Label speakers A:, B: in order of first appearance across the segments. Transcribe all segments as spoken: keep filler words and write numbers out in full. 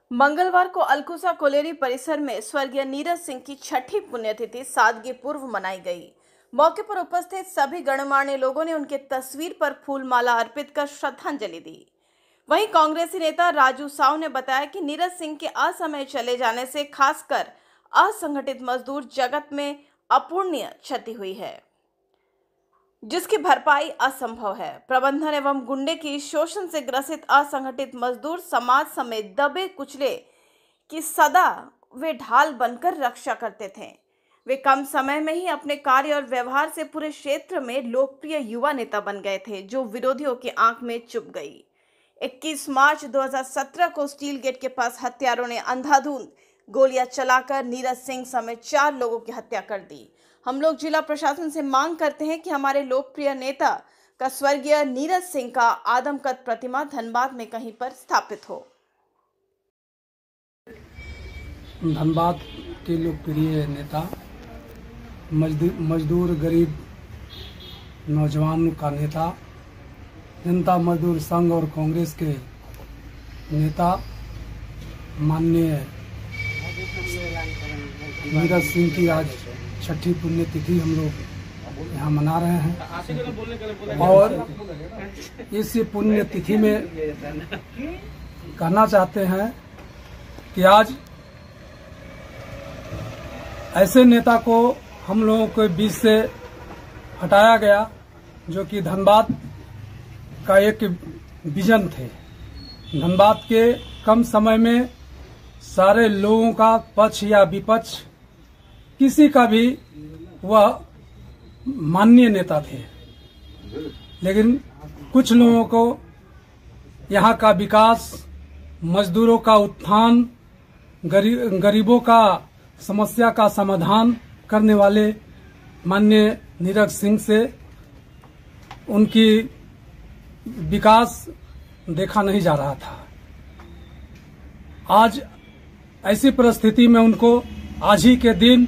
A: मंगलवार को अलकुसा कोलेरी परिसर में स्वर्गीय नीरज सिंह की छठी पुण्यतिथि सादगी पूर्व मनाई गई। मौके पर उपस्थित सभी गणमान्य लोगों ने उनके तस्वीर पर फूल माला अर्पित कर श्रद्धांजलि दी। वहीं कांग्रेसी नेता राजू साव ने बताया कि नीरज सिंह के असमय चले जाने से खासकर असंगठित मजदूर जगत में अपूर्णीय क्षति हुई है, जिसकी भरपाई असंभव है। प्रबंधन एवं गुंडे की शोषण से ग्रसित असंगठित मजदूर समाज समेत दबे कुचले की सदा वे ढाल बनकर रक्षा करते थे। वे कम समय में ही अपने कार्य और व्यवहार से पूरे क्षेत्र में लोकप्रिय युवा नेता बन गए थे, जो विरोधियों की आंख में चुभ गई। इक्कीस मार्च दो हज़ार सत्रह को स्टील गेट के पास हत्यारों ने अंधाधुंध गोलियां चलाकर नीरज सिंह समेत चार लोगों की हत्या कर दी। हम लोग जिला प्रशासन से मांग करते हैं कि हमारे लोकप्रिय नेता का स्वर्गीय नीरज सिंह का आदमकद प्रतिमा धनबाद में कहीं पर स्थापित हो।
B: धनबाद के लोकप्रिय नेता, मजदूर मजदूर गरीब नौजवान का नेता, जनता मजदूर संघ और कांग्रेस के नेता माननीय नीरज सिंह की आज छठी पुण्यतिथि हम लोग यहाँ मना रहे हैं। और इस पुण्यतिथि में कहना चाहते हैं कि आज ऐसे नेता को हम लोगों के बीच से हटाया गया, जो कि धनबाद का एक विजन थे। धनबाद के कम समय में सारे लोगों का पक्ष या विपक्ष किसी का भी वह माननीय नेता थे, लेकिन कुछ लोगों को यहाँ का विकास, मजदूरों का उत्थान, गरी, गरीबों का समस्या का समाधान करने वाले माननीय नीरज सिंह से उनकी विकास देखा नहीं जा रहा था। आज ऐसी परिस्थिति में उनको आज ही के दिन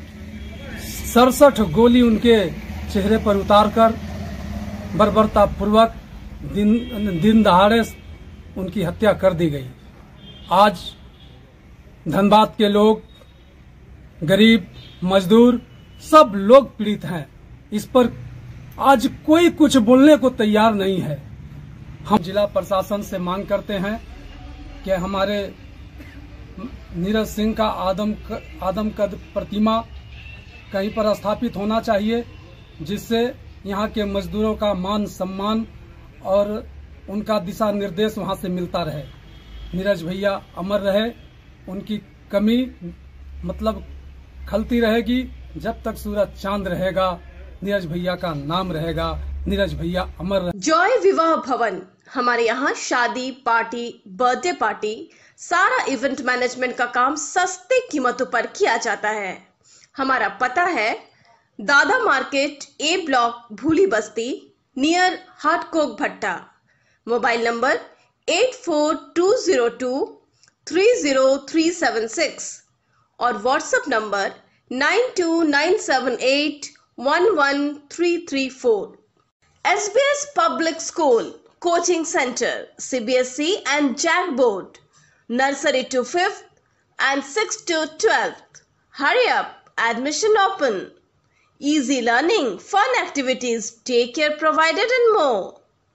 B: सड़सठ गोली उनके चेहरे पर उतारकर बर्बरता पूर्वक दिन दिन दहाड़े उनकी हत्या कर दी गई। आज धनबाद के लोग, गरीब, मजदूर, सब लोग पीड़ित हैं। इस पर आज कोई कुछ बोलने को तैयार नहीं है। हम जिला प्रशासन से मांग करते हैं कि हमारे नीरज सिंह का आदम आदमकद प्रतिमा कहीं पर स्थापित होना चाहिए, जिससे यहाँ के मजदूरों का मान सम्मान और उनका दिशा निर्देश वहाँ से मिलता रहे। नीरज भैया अमर रहे, उनकी कमी मतलब खलती रहेगी। जब तक सूरज चांद रहेगा, नीरज भैया का नाम रहेगा। नीरज भैया अमर रहे।
A: जॉय विवाह भवन, हमारे यहाँ शादी, पार्टी, बर्थडे पार्टी, सारा इवेंट मैनेजमेंट का काम सस्ते कीमतों पर किया जाता है। हमारा पता है दादा मार्केट, ए ब्लॉक, भूली बस्ती, नियर हाटकोक भट्टा। Mobile number eight four two zero two three zero three seven six और WhatsApp number nine two nine seven eight one one three three four. S B S Public School, Coaching Center, C B S E and Jack Board, Nursery to fifth and sixth to twelfth. Hurry up, admission open. Easy learning, fun activities, daycare provided and more.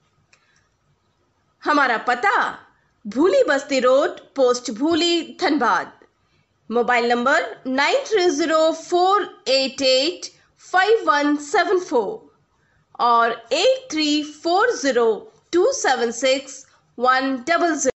A: हमारा पता भूली बस्ती road, post Bhuli, Dhanbad. Mobile number nine three zero four eight eight five one seven four और eight three four zero two seven six one double zero.